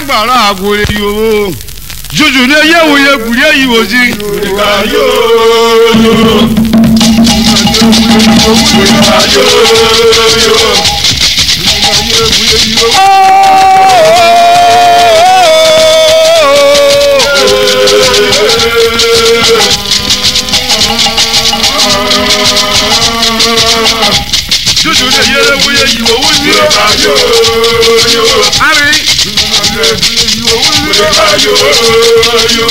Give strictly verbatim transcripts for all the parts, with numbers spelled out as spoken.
gbara agwore yo juju ne ye wo ye gure yi ozi ga yo yo juju ne ye wo ye yi wo ozi ga yo yo ari yo yo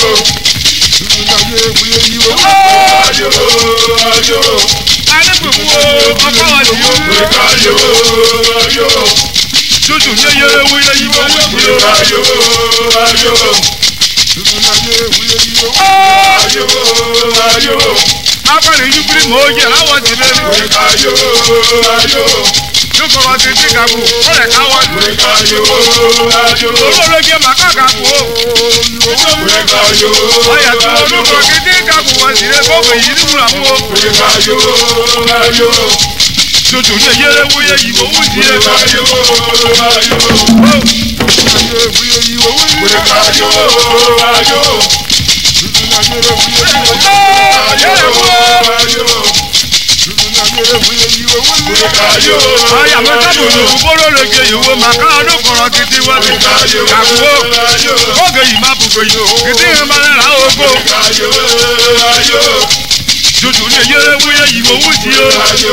Joko ti ti kabu, ole ka wa le ka yo ayo. Olo ke makaka ko. Le ka yo. Aya to lo ko ti ti kabu wa si le ko be yi ni mura mo. Le ka yo ayo. Jojo ne yere wo ye yi wo wuti le ka yo ayo. Ayo wo ye yi wo wuti le ka yo ayo. Jojo na yere wo ye yi wo ayo. Aya mata bolo bolo lege yo maka do koro titi wa ti kawo oge yi ma bugo yo kiti ma la ogo juju ne yere wo ye yi wo wuti yo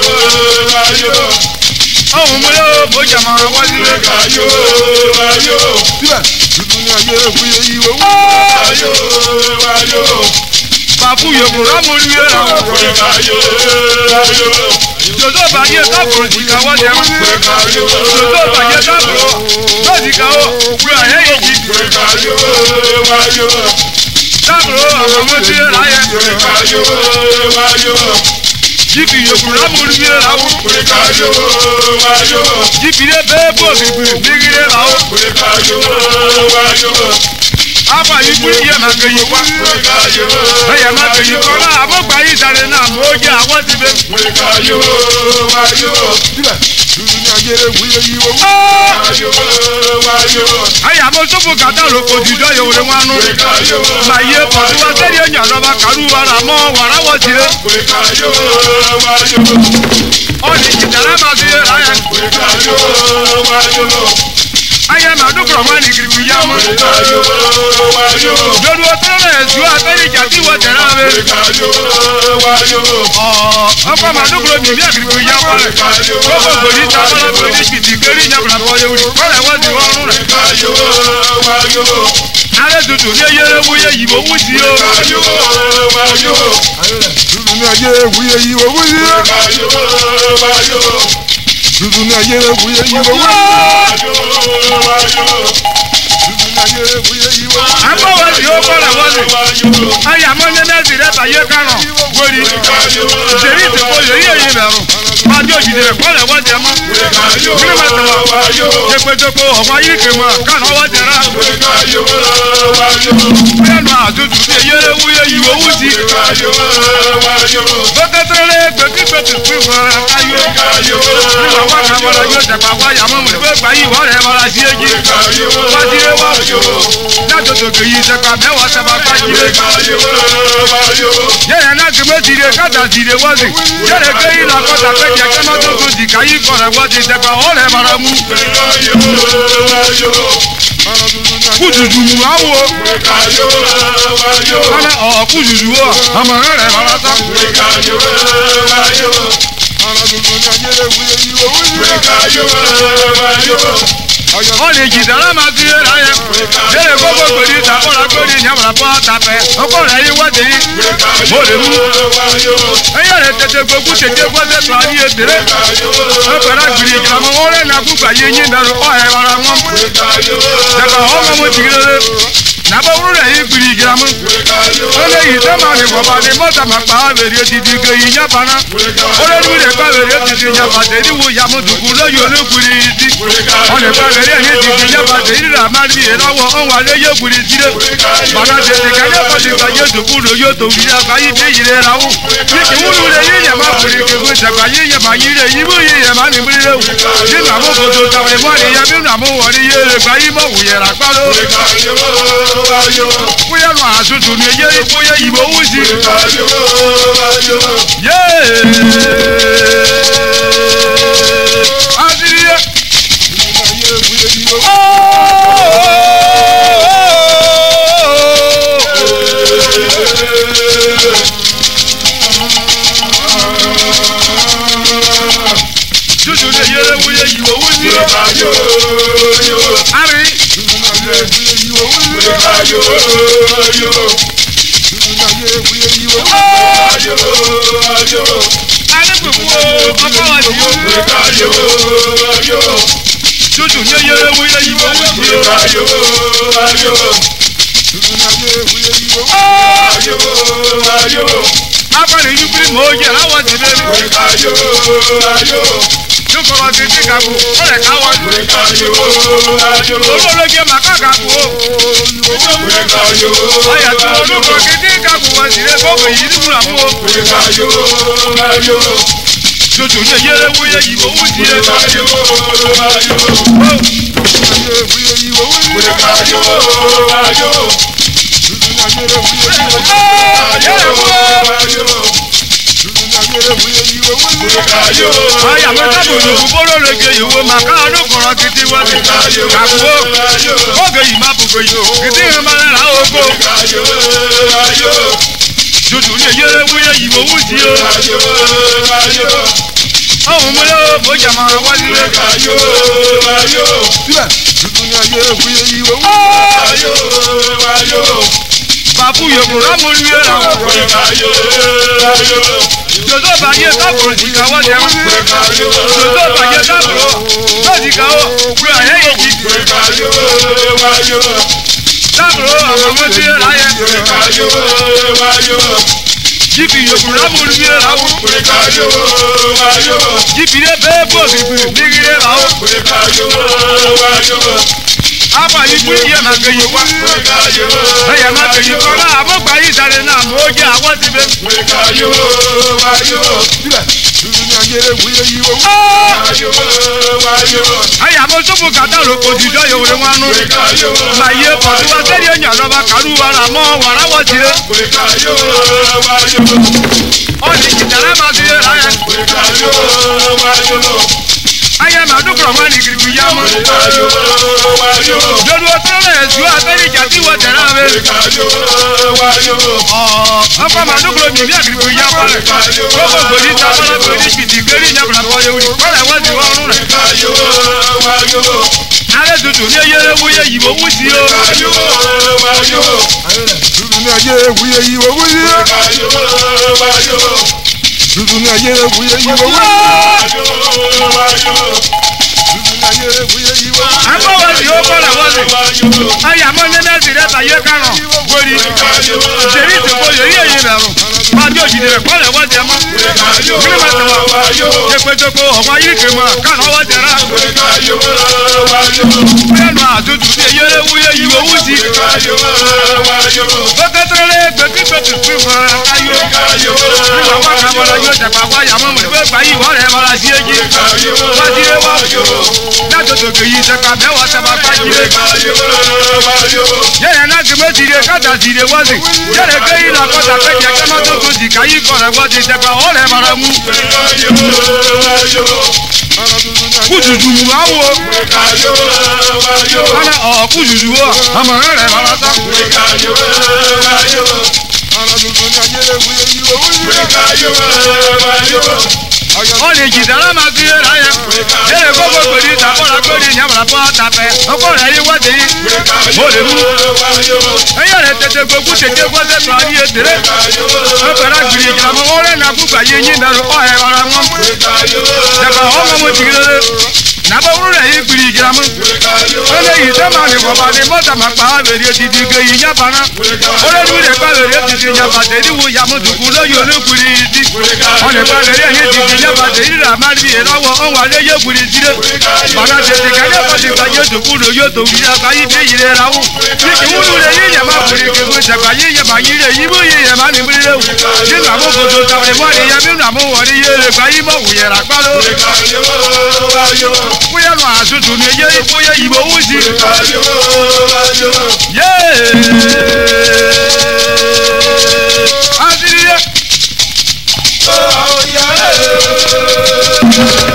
oh mo yo mo jama wa ti le ka yo ayo juju ne yere wo ye yi wo ayo ayo babu yo ko ra mo ri ra wo ka yo ayo Jojo baye kabro jika wa je ma ka yo Jojo baye kabro so jika o we aye yi ka yo wa yo kabro àwọn ti ra ye ka yo wa yo jibi yo kura mo ri ra wo ka yo wa yo jibi le be bo bi bi ra wo ka yo wa yo Apa yi kuri ye ma ke yi wa ka yo e ma ke yi ko la abo gba yi sare na mo je àwọn ti be ka yo wa yo dibe dunya yere wu yi wo wa yo wa yo aya mo so fo gata ro ko di do yo re wanu ka yo ma ye po tu wa se ye nya lo ba karu wa ra mo wa ra wo ti re ka yo wa yo o ni ti dara ma ti ra ya ka yo wa yo aya ma do kro ma ni kiri ya mo ka yo wa yo do do to le ju aberi ja ti wo tera be ka yo wa yo o apa ma do kro mi bi kiri ya ko le ka yo ko ko gori ta ma ko ni ti ti kiri nya bra ko yo ko le wa ti wo run le ka yo wa yo ale dudu ne yere wo ye yi wo wu ti o ka yo wa yo dudu ne yere wo ye yi wo wu ti o ka yo wa yo dudu ne yere wo ye yi wo wu wa yo dudu ne yere wo ye yi wo abo wa ti o ko la wo ni aya mo ne na ti re ba ye kan gori jeri ti ko yo ye ye beru ma jo jide ko le wo je mo kini ma to wa yo je pe joko o wa yi ke mo kan o wa je ra ya no ajuju ti yere wo ye yi wo wu ti bo ke tere gbe ki gbe ti fi wo ayo ni wa wa ka wa yo je pa wa ya mo mo pe gba yi wo re ba la si eji wa ti re wa na to to ke yi je pa me wa se ba pa ji ye ya na ke me ti re ka da ti re wa si ye re ke yi la ko ta pe je ke ma to to di ka yi ko re wa ti je pa o re ba ra mu kujuju mu awo ana o kujuju o ama re re ba la ta o le jidara ma ti ra ye dere gogo gori ta ko la gori nya bra po ta pe o ko re yi wa de yi mo le mu e ya re tete gogu tete go se to ani e dere o ko ra giri ja mo o re na ku gba ye yin na ro o e ra mo de ba o mo mo ti re Naba uru yi gbiri gramu. Ole yi tama ni baba ni mota ma pa veri ti di ke yin bana. Ole nu le pa veri ti di nya ba de ni wo ya mo dugu lo yo le gbiri ti. Ole pa veri ni ti di nya ba de ni ra ma ri e lawo on wa le ye gbiri ti le. Bana de de ka ye ko ti ka ye dugu lo yo to wi ya ba yi de yi le ra wo. Ni ki wu le yi ya ma gbiri ke ko ta ba yi ya ma yi le yi bo yi ya ma ni gbiri le wo. Ni na mo ko to ta we mo ni ya bi na mo wo ni ye le ba yi mo wu ye ra pa lo. Bóyá lọ àtúntò ní ẹyẹ bóyá ìwọ owó sí. Adìyẹ. Tútù ní ẹyẹ bóyá ìwọ owó sí. Àrí. Ayo, ayo, ayo, ayo. Ale gbogbo ọkọ wa ti yóò. Ayo, ayo. Tutu ní ẹyẹ wúyẹ yìí wọ́n wú sí o. Ayo, ayo. Tutu ní ẹyẹ wúyẹ yìí wọ́n wú. Ayo, ayo. Afẹ́rẹ́ yìí bí mo jẹ́ láwọn ti lé mi. Ayo, ayo. Tukọ̀rọ̀ ti ti kàkú, ó lè káwọ́ ju. Olóòlóge màkà kàkú o. Ọ̀yà tí olùkọ́ ti ti kàkú wá sí ilé kọ́kọ́ yìí ní múra mú o. Tutu ní eyére wúyé ìwò wú sí ilé. Aya mo tabu lu bolo lege yiwo maka olukoro kiti wa ti kawo oge yi ma bugo yi kiti ma la ogo Tutu ni eyere wuye yiwo wuti o ohun mo yo mo jama wa ni le ayo ayo Tutu ni eyere wuye yiwo ayo ayo Babu yo mo ra mo ni ra ayo ayo Jodo baye kabro ti kawo de wa. Jodo baye kabro. Lo ti kawo. Bro aye yi ji. Kabro àwọn mo ti ra ye. Jibi yo bura mo ni ra wo. Jibi le be bo bi bi ni re ra wo. Apa yi ku ye ma ke yi wa. Aya ma ke yi ko la abo gba yi sare na mo je awon ti be. Aya mo so bu kata lo ko di do yo re wanu. Ma ye ko ti wa se ye nya lo ba karu wa ra mo wa ra wo ti re. O ni ki tara ma ti ra ya. Aya ma du pro ma ni giri ya mo. Dodo to le ju aberi jati wo tera me. Oh, apa ma du pro mi mi agiri ya pa le. Ko ko gori ta ma ko ni kiti geri nya bra ko yo ri. Ko le wa ti wo run re. Ale tutu ni eyere wuye yiwo wu si o. Tutu ni eyere wuye yiwo wu si o. Tutu ni eyere wuye yiwo wu si o. Agbo wa si o ko la wo le. Aya mo ne na si re ta ye karan. Gori. Seri ti ko yo ye ye na run. Ma jo ji re ko le wo je mo. Kini ma te wa. Je pe to ko o wa yi ke mo. Ka na wo je ra. Ẹnu àtútù ní eyére wúyé ìwò wúti. Bọ́kẹ́tẹ́rẹ́ gbẹ̀gbẹ̀gbẹ̀ fún ìfọ̀rọ̀ ayé. Nígbà wá kàmọ́ra yóò tẹ̀pá wá yàmọ́ mọ̀ ìwé ìgbà yìí wọ́n rẹ̀ mọ́ra sí èjì. Wá sí ewé wá. Látòtò kèyí tẹ̀pá mẹ́wàá tẹ̀pá kájílé. Yẹ́rẹ̀ náà kì méjì rẹ̀ kájà sí rẹ̀ wọ́n sì. Yẹ́rẹ̀ kéyìn náà kọ́ta kẹ́jẹ́ kẹ́mọ́ tó tó sì káyí kọ̀rẹ̀ wọ́n ti tẹ̀pá ọ̀rẹ́ mọ́ra mú. Kùtùtù mú máa wo. Ana ọ̀ kùtùtù wo. Àmọ̀ rẹ̀ mọ́ra sá. Ó lè jìdá lámà sí ẹ̀rá yẹn. Ẹ̀rẹ̀ gbogbo pèlú ìtàkọ́ra pèlú ìyàmọ̀lá fún àtàfẹ́. Ọkọ rẹ̀ yí wọ́dẹ̀ yìí. Mo lè mú. Ẹyẹ rẹ̀ tètè gbogbo tètè gbọ́dẹ̀ tó ayé ètèrè. Ọkọ̀rọ̀ gbìyànjú ìjàmọ̀ wọ́n rẹ̀ nà gbùgbà yé yín dàrú ọ̀ ẹ̀ rọra wọn. Ẹ̀fà ọmọ mo ti rere. na ba wuru yi gbiri gira mu ole yi ta ma ni ko ba ni mo ta ma pa be ri ti di ge yi nya bana ole du le pa be ri ti di nya ba de di wo ya mo du ku lo yo lo gbiri di ole pa be ri yi ti di nya ba de ri ra ma ri e ra wo on wa le ye gbiri di re bana de de ka ya ba de ka ye du ku lo yo to wi ya ka yi de yi re ra wo ni ki wuru le yi ya ma gbiri ke mo ta ka yi ya ma yi re yi bo yi ya ma ni gbiri re wo ni na mo ko to ta re mo ni ya mi na mo wo ri ye re ka yi mo wu ye ra pa lo bóyá nu àtúntò ni yé bóyá ìbò wù sí. Yéé.